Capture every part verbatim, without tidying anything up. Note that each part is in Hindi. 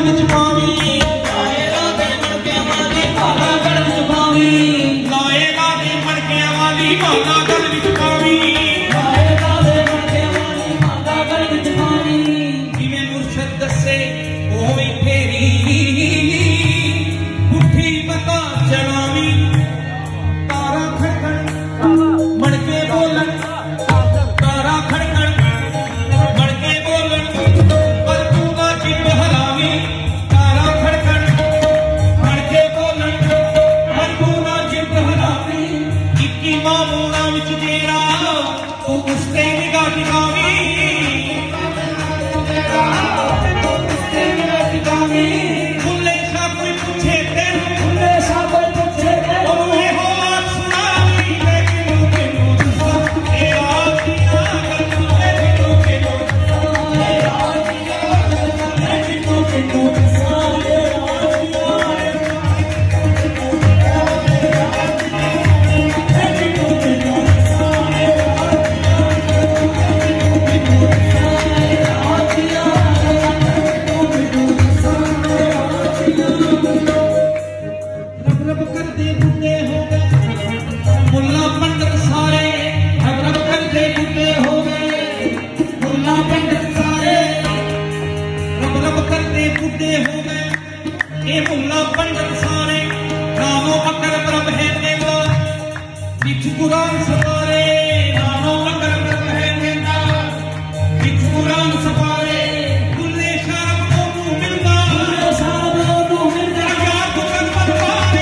विच पावी लाए लादे मणके वाली भाला गल विच पावी लाए लादे मणके वाली भाला गल विच पावी लाए लादे मणके वाली भाला गल विच पावी जिवें मुर्शद दसे ओवें फेरी पुठी पता चढ़ावी तारा खड़कण मणके बोलन तारा खड़कण मणके बोलन पर तू ना जिब हरावी तारा खड़कण मणके बोलन पर तू ना जिब हरावी इक्की मामूना विच तेरा तू उसते निगाह टिकावी खुले सा कोई पूछे तेन खुले सा कोई पूछे तेन ओए हो बात सुनावी मैं किनू किनू दसा तेरा दिया गल्लां मैं किनू किनू तेरा दिया गल्लां मैं किनू किनू दसा तेरा दिया मैं किनू किनू दसा रब रब करते बुढ़े हो गए मुल्ला पंडित सारे रब रब करते बुढ़े हो गए मुल्ला पंडित सारे रब रब करते बुढ़े हो गए ये मुल्ला पंडित सारे नानो अकर ब्रह्म है नेता बिच कुरान सवारे नानो अकर ब्रह्म है नेता बिच कुरान सवारे दुल्ले शरम को मुंह मिलता दुल्ले शरम को मुंह मिलता यार को कर परवारे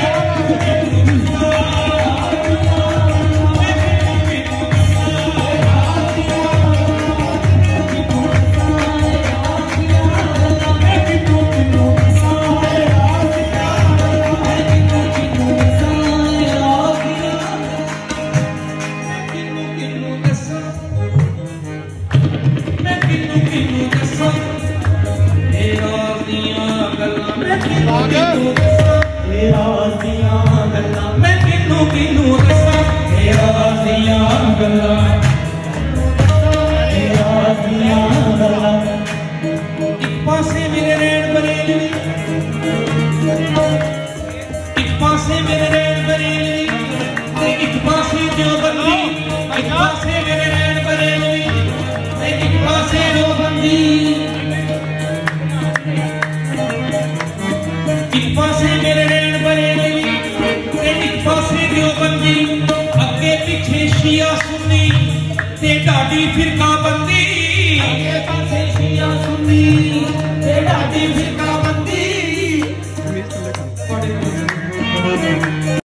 मैं किन्नू किन्नू दसा तेरा दियां गल्लां मैं किन्नू किन्नू दसा तेरा दियां गल्लां मैं किन्नू किन्नू दसा तेरा दियां गल्लां तेरा दियां गल्लां एक पासे मेरे रैन बरेलवी एक पासे मेरे रैन बरेलवी ते एक पासे देवबंदी एक पासे मेरे रैन बरेलवी एक पासे देवबंदी एक पासे मेरे रैन बरेलवी एक पासे देवबंदी अगे पीछे शिया सुन्नी ते ढाडी फिरका बंदी अगे पासे शिया सुन्नी